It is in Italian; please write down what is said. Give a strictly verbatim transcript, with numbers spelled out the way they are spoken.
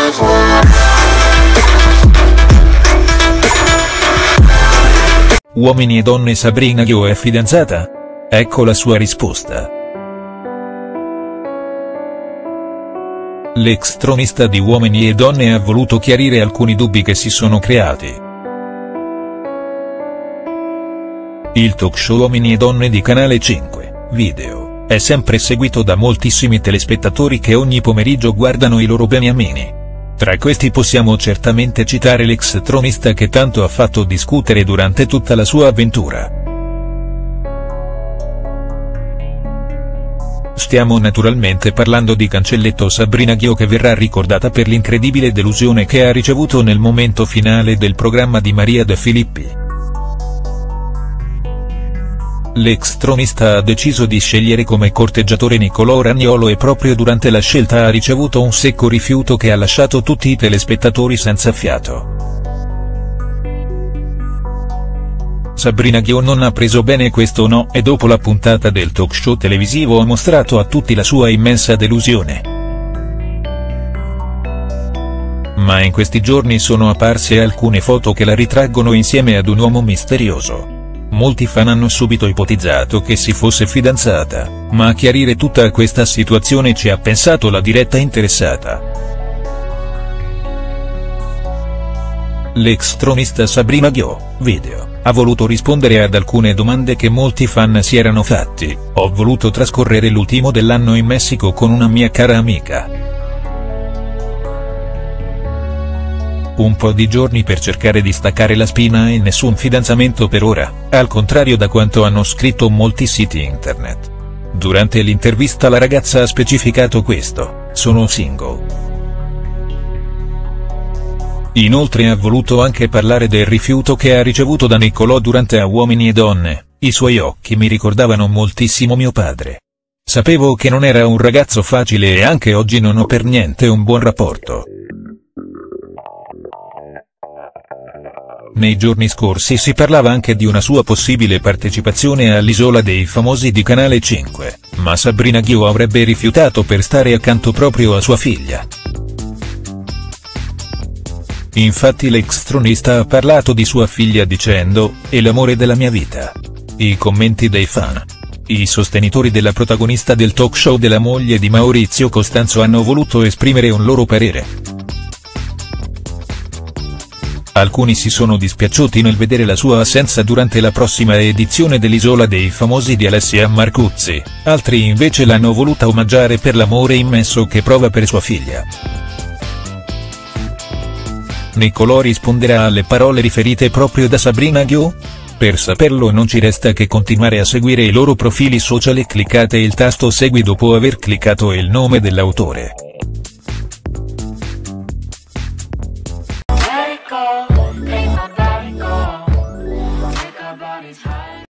Uomini e donne, Sabrina Ghio è fidanzata? Ecco la sua risposta. L'ex tronista di Uomini e Donne ha voluto chiarire alcuni dubbi che si sono creati. Il talk show Uomini e Donne di Canale cinque, Video, è sempre seguito da moltissimi telespettatori che ogni pomeriggio guardano i loro beniamini. Tra questi possiamo certamente citare l'ex tronista che tanto ha fatto discutere durante tutta la sua avventura. Stiamo naturalmente parlando di Cancelletto Sabrina Ghio, che verrà ricordata per l'incredibile delusione che ha ricevuto nel momento finale del programma di Maria De Filippi. L'ex tronista ha deciso di scegliere come corteggiatore Nicolò Ragnolo e proprio durante la scelta ha ricevuto un secco rifiuto che ha lasciato tutti i telespettatori senza fiato. Sabrina Ghio non ha preso bene questo no e dopo la puntata del talk show televisivo ha mostrato a tutti la sua immensa delusione. Ma in questi giorni sono apparse alcune foto che la ritraggono insieme ad un uomo misterioso. Molti fan hanno subito ipotizzato che si fosse fidanzata, ma a chiarire tutta questa situazione ci ha pensato la diretta interessata. L'ex tronista Sabrina Ghio, Video, ha voluto rispondere ad alcune domande che molti fan si erano fatti. Ho voluto trascorrere l'ultimo dell'anno in Messico con una mia cara amica. Un po' di giorni per cercare di staccare la spina e nessun fidanzamento per ora, al contrario da quanto hanno scritto molti siti internet. Durante l'intervista la ragazza ha specificato questo: sono single. Inoltre ha voluto anche parlare del rifiuto che ha ricevuto da Nicolò durante a Uomini e Donne. I suoi occhi mi ricordavano moltissimo mio padre. Sapevo che non era un ragazzo facile e anche oggi non ho per niente un buon rapporto. Nei giorni scorsi si parlava anche di una sua possibile partecipazione all'Isola dei Famosi di Canale cinque, ma Sabrina Ghio avrebbe rifiutato per stare accanto proprio a sua figlia. Infatti l'ex tronista ha parlato di sua figlia dicendo: "È l'amore della mia vita". I commenti dei fan. I sostenitori della protagonista del talk show della moglie di Maurizio Costanzo hanno voluto esprimere un loro parere. Alcuni si sono dispiaciuti nel vedere la sua assenza durante la prossima edizione dell'Isola dei Famosi di Alessia Marcuzzi, altri invece l'hanno voluta omaggiare per l'amore immenso che prova per sua figlia. Nicolò risponderà alle parole riferite proprio da Sabrina Ghio? Per saperlo non ci resta che continuare a seguire i loro profili social e cliccate il tasto segui dopo aver cliccato il nome dell'autore. Go.